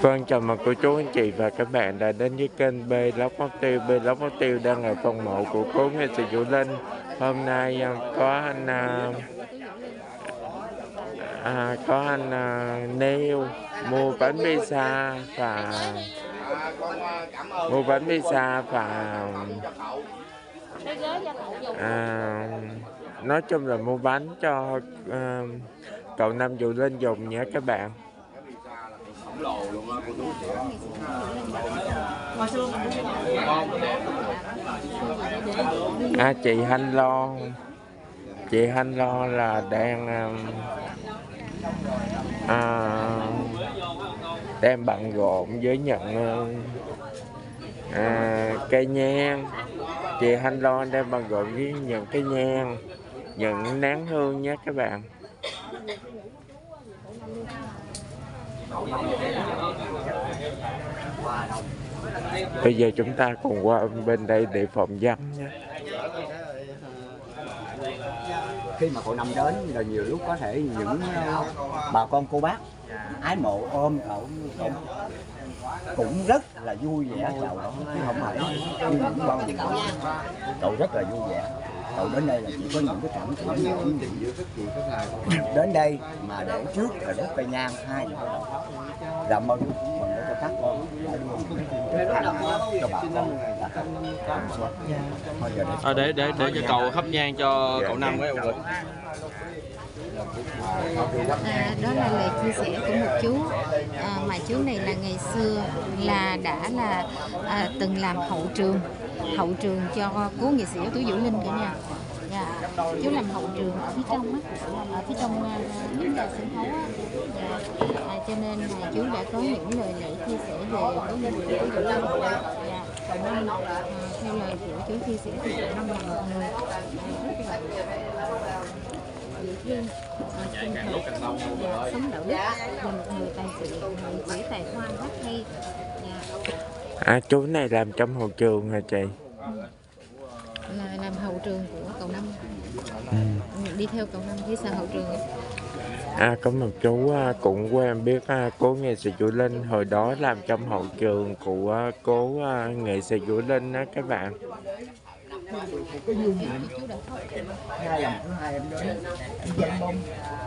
Vâng, chào mừng cô chú anh chị và các bạn đã đến với kênh Blog Móc Tiêu. Blog Móc Tiêu đang ở phần mộ của cố nghệ sĩ Vũ Linh. Hôm nay có anh Nêu mua bánh pizza và nói chung là mua bánh cho cậu Năm Vũ Linh dùng nhé các bạn. Chị Hanh Lo là đang bận rộn với nhận cây nhang. Chị Hanh Lo đang bận rộn với nhận cây nhang, nhận nén hương nhé các bạn. Bây giờ chúng ta cùng qua bên đây để phỏng vấn nhé. Khi mà cậu Năm đến là nhiều lúc có thể những bà con cô bác ái mộ ôm cậu cũng rất là vui vẻ chào đón, chứ không phải như những bao nhiêu cậu rất là vui vẻ. Cậu đến đây là chỉ có những cái cảm tưởng đến đây mà để trước là đốt cây nhang hai là mừng để cho các con cho bà con để cho cậu thắp nhang cho cậu Năm với mọi người. Đó là lời chia sẻ của một chú mà chú này là ngày xưa đã từng làm hậu trường cho cố nghệ sĩ ưu tú Vũ Linh cả nhà. Chú làm hậu trường ở phía trong những nhà sân khấu cho nên là chú đã có những lời lẽ chia sẻ về cố nghệ sĩ ưu tú Vũ Linh. Cậu Năm theo lời của chú chia sẻ thì cậu Năm là một người dễ thương, sống đạo đức và một người tài sự, chỉ tài hoa rất hay. Chú này làm trong hậu trường hả chị? Là làm hậu trường của cậu Năm. Đi theo cậu Năm phía sau hậu trường. Có một chú cũng quen biết cố nghệ sĩ Vũ Linh, hồi đó làm trong hậu trường của cố nghệ sĩ Vũ Linh đó các bạn. Cái duyên này hai lần thứ hai em đến em dân bông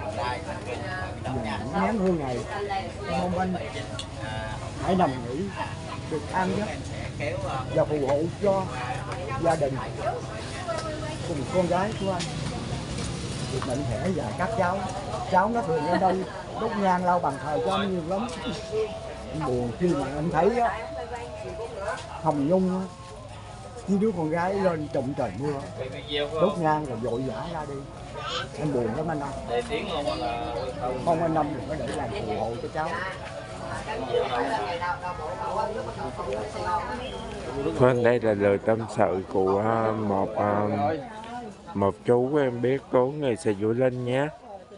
nén hương này mong anh hãy nằm nghỉ được an giấc và phù hộ cho gia đình cùng con gái của anh được mạnh khỏe và các cháu nó thường ở đây đốt nhang lau bàn thờ cho anh nhiều lắm. Anh buồn khi mà anh thấy Hồng Nhung với đứa con gái lên trụng trời mưa đốt nhang rồi vội vã ra đi. Anh buồn lắm anh Năm. Mong anh Năm đừng có để làm phù hộ cho cháu. Vâng, đây là lời tâm sự của một chú em biết cố nghệ sĩ Vũ Linh nhé.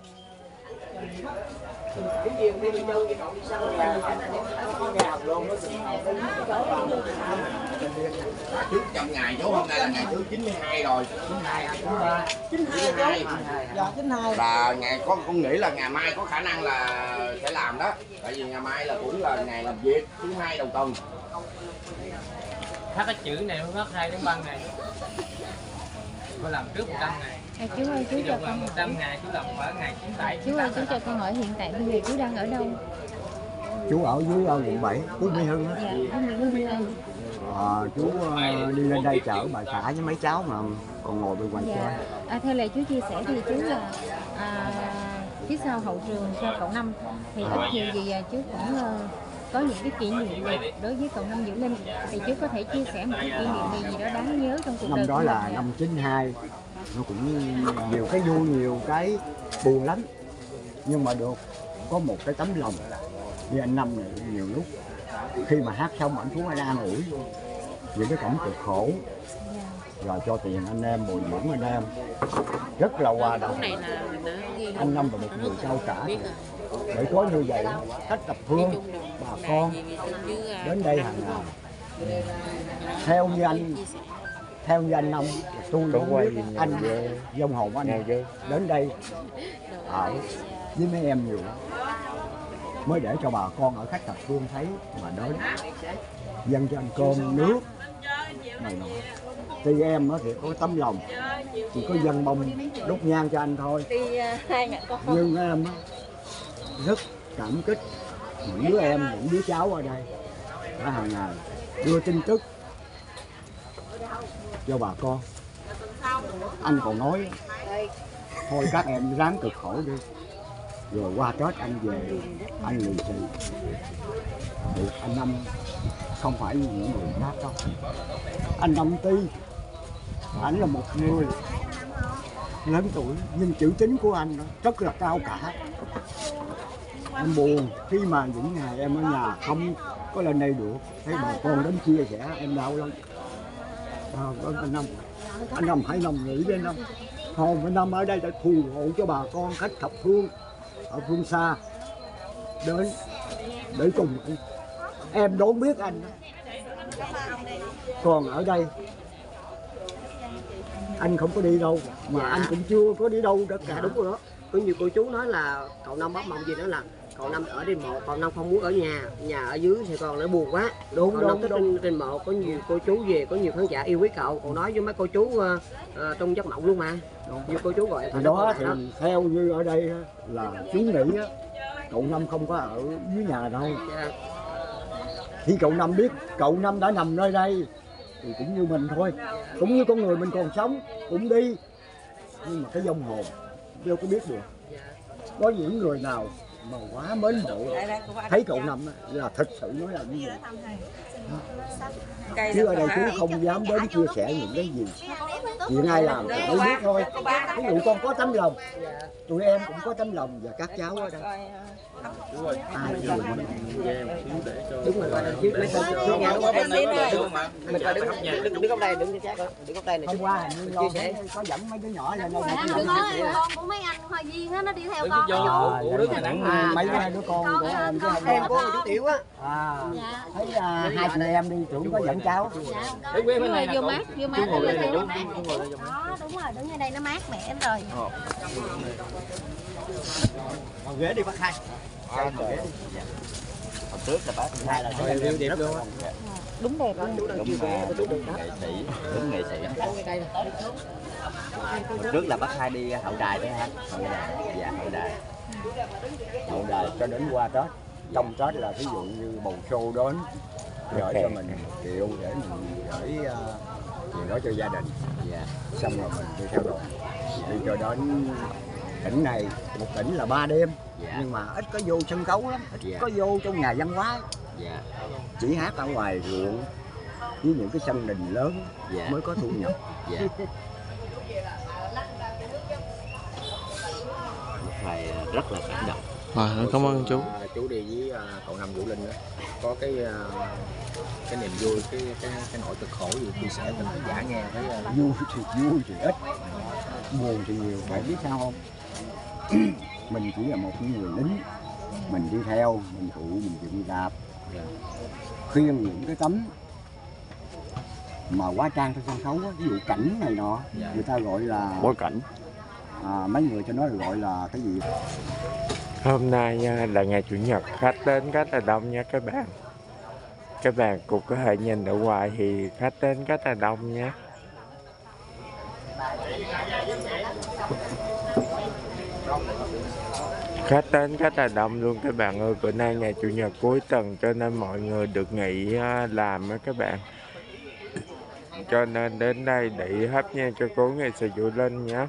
Trước trong ngày chú, hôm nay là ngày thứ 92 rồi. 92 là ngày con nghĩ là ngày mai có khả năng là sẽ làm đó, tại vì ngày mai là cũng là ngày làm việc thứ hai đầu tuần. Phát cái chữ này mới phát 2 đến 3 ngày. Có làm trước 100 ngày. Chú ơi, chú cho con 100 ngày chú làm ở ngày 97. Chú ơi, chú cho con hỏi hiện tại bây giờ chú đang ở đâu? Chú ở dưới quận 7, Phú Mỹ Hưng á. Chú đi lên đây chở bà xã với mấy cháu mà còn ngồi bên ngoài chơi. Theo lời chú chia sẻ thì chú là phía sau hậu trường cho cậu Năm thì ít nhiều gì chú cũng có những cái kỷ niệm gì đối với cậu Năm Vũ Linh, thì chú có thể chia sẻ một cái kỷ niệm gì đó đáng nhớ trong cuộc đời năm đó của là mình. năm 92, nó cũng nhiều cái vui nhiều cái buồn lắm, nhưng mà được có một cái tấm lòng như anh Năm này. Nhiều lúc khi mà hát xong anh xuống anh an ủi những cái cảnh cực khổ rồi cho tiền anh em, bồi dưỡng anh em, rất là hòa đồng. Anh Năm là một người trao trả để có như vậy cách tập phương bà con đến đây hàng ngày. Theo như anh Năm, tôi cũng biết anh dông hồn anh đến đây ở với mấy em nhiều. mới để cho bà con ở khách thập phương thấy mà đến dâng cho anh cơm nước này nọ. Thì em á thì có tấm lòng, chỉ có dâng bông đốt nhang cho anh thôi. Nhưng em á rất cảm kích những đứa em, những đứa cháu ở đây đã hàng ngày đưa tin tức cho bà con. Anh còn nói thôi các em ráng cực khổ đi, rồi qua Tết anh về anh lì xì. Thì anh Năm không phải như những người khác đâu. Anh Năm Ti, anh là một người lớn tuổi nhưng chữ tín của anh rất là cao cả. Em buồn khi mà những ngày em ở nhà không có lên đây được, thấy bà con đến chia sẻ em đau lắm. Anh Năm hãy nằm nghỉ đi Năm. Hồn anh Năm ở đây để phù hộ cho bà con khách thập phương ở phương xa đến để cùng em đón biết anh. Còn ở đây anh không có đi đâu mà anh cũng chưa có đi đâu tất cả. Đúng rồi đó. Có nhiều cô chú nói là cậu Năm bắt mong gì đó là cậu Năm ở trên mộ, cậu Năm không muốn ở nhà ở dưới Sài Gòn nó buồn quá. Đúng đúng đúng. Trên mộ có nhiều cô chú về, có nhiều khán giả yêu quý cậu nói với mấy cô chú trong giấc mộng luôn mà. Nhiều cô chú gọi thì đó thì theo như ở đây là chú nghĩ cậu Năm không có ở dưới nhà đâu. Khi cậu Năm biết cậu Năm đã nằm nơi đây thì cũng như mình thôi, cũng như con người mình còn sống cũng đi, nhưng mà cái vong hồn đâu có biết được. Có những người nào mà quá mến mộ thấy cậu Năm là thật sự nói là như vậy. Chứ ở đây chú không dám đến chia sẻ những cái gì chuyện ai làm thì mới biết thôi. Ví dụ con có tấm lòng, tụi em cũng có tấm lòng và các cháu ở đây. Ai cũng được. Đúng rồi, mình phải đứng góc đây, đứng góc đây này. Hôm qua hình như có dẫn mấy đứa nhỏ lên đây. Con của mấy anh Hoa Duyên á, nó đi theo con. Mấy đứa con của em chứ không Em của chú Tiểu á. Thấy hai chị em đi tưởng có dẫn cháu. Vô mát nó lên đây nó mát. Đó, đúng rồi, đứng ở đây nó mát mẻ rồi. Ngồi ghế đi bác Hai. Hồi trước là bác Hai là cho em đẹp luôn. Đúng đẹp luôn. Đúng nghệ sĩ. Trước là bác Hai đi hậu đài đấy ha. Dạ hậu đài. Hậu đài cho đến qua Tết. Trong Tết là ví dụ như bầu show đến gửi cho mình 1 triệu để mình gửi chuyện đó cho gia đình. Dạ. Xong rồi mình đi theo đoàn đi cho đến tỉnh này, một tỉnh là 3 đêm. Dạ. Nhưng mà ít có vô sân khấu lắm, ít có vô trong nhà văn hóa. Dạ. Chỉ hát ở ngoài ruộng với những cái sân đình lớn. Dạ. Mới có thu nhập. Dạ. Thầy rất là cảm động. Cảm ơn chú. Chú đi với cậu Năm Vũ Linh đó, có cái niềm vui, cái nỗi cực khổ gì chia sẻ cho khán giả nghe thấy Vui thì ít, buồn thì nhiều. Bạn biết sao không? Mình chỉ là một người lính, mình đi theo, mình phụ, mình dựng đạp, khuyên những cái tấm mà hóa trang trên sân khấu á, ví dụ cảnh này nọ, người ta gọi là Bối cảnh. Mấy người cho nó gọi là cái gì? Hôm nay là ngày Chủ nhật, khách đến rất là đông nha các bạn. Các bạn cũng có thể nhìn ở ngoài thì khách đến rất là đông nhé. Khách đến rất là đông luôn các bạn ơi. Bữa nay ngày Chủ nhật cuối tuần cho nên mọi người được nghỉ làm á các bạn. Cho nên đến đây để thắp nhang cho cố nghệ sĩ Vũ Linh nhé.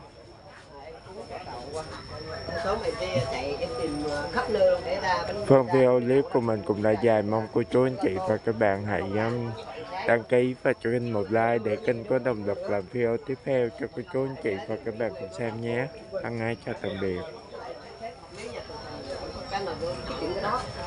Phần video clip của mình cũng đã dài, mong cô chú anh chị và các bạn hãy đăng ký và cho kênh một like để kênh có động lực làm video tiếp theo cho cô chú anh chị và các bạn cùng xem nhé. Thân ái chào tạm biệt.